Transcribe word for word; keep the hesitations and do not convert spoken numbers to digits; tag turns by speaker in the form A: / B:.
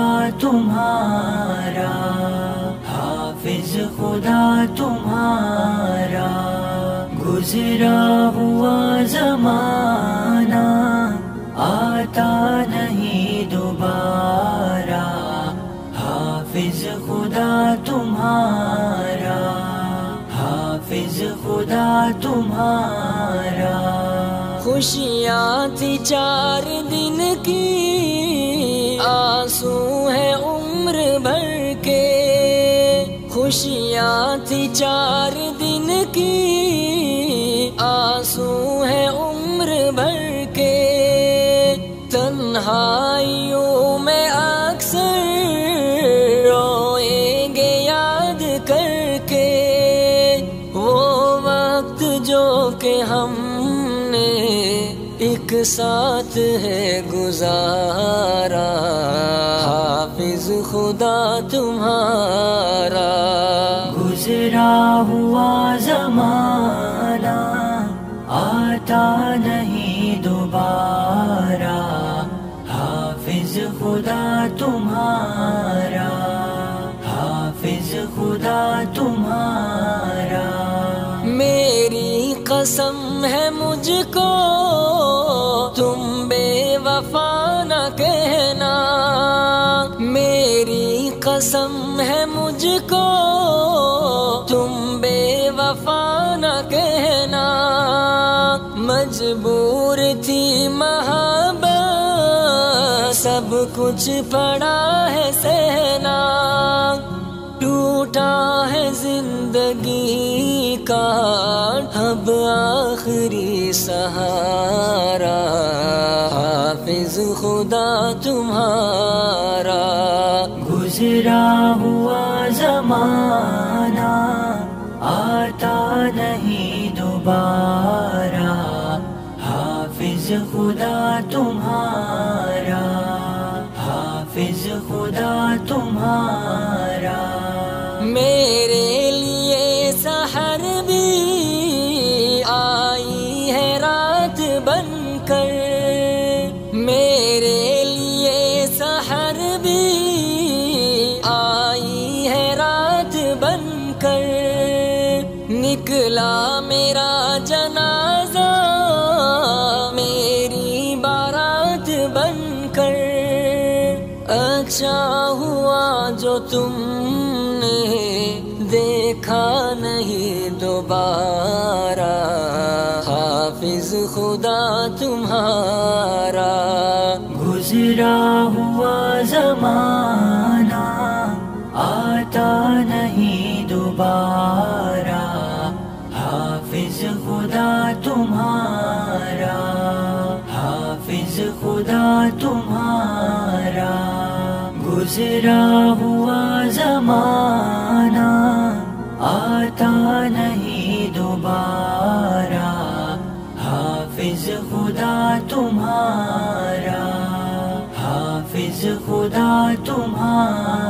A: خدا تمہارا، حافظ خدا تمہارا، گزرا ہوا زمانہ آتا نہیں دوبارہ، حافظ خدا تمہارا، حافظ خدا تمہارا۔ خوشیاں تھی چار دن کی، آنسو ہے عمر بھر کے، خوشیاں تھی چار دن کی، آنسو ہے عمر بھر کے، تنہائیوں میں اکثر روئیں گے یاد کر کے، وہ وقت جو کہ ہم نے ایک ساتھ ہے گزارا، حافظ خدا تمہارا۔ گزرا ہوا زمانہ آتا نہیں دوبارہ، حافظ خدا تمہارا، حافظ خدا تمہارا۔ میری قسم ہے مجھ کو تم بے وفا نہ کہنا، میری قسم ہے مجھ کو تم بے وفا نہ کہنا، مجبور تھی محبت سب کچھ پڑا ہے سہنا، ٹوٹا ہے زندگی کا اب آخری سہارا، حافظ خدا تمہارا۔ گزرا ہوا زمانہ آتا نہیں دوبارہ، حافظ خدا تمہارا، حافظ خدا تمہارا۔ میرے لیے سحر بھی آئی ہے رات بن کر، میرے لیے سحر بھی آئی ہے رات بن کر، نکلا میرا جنازہ میری بارات بن کر، اچھا ہوا جو تم نے دیکھا نہیں دوبارہ، حافظ خدا تمہارا۔ گزرا ہوا زمانہ آتا نہیں دوبارہ، حافظ خدا تمہارا، حافظ خدا تمہارا۔ گزرا ہوا زمانہ آتا نہیں دوبارہ، حافظ خدا تمہارا، حافظ خدا تمہارا۔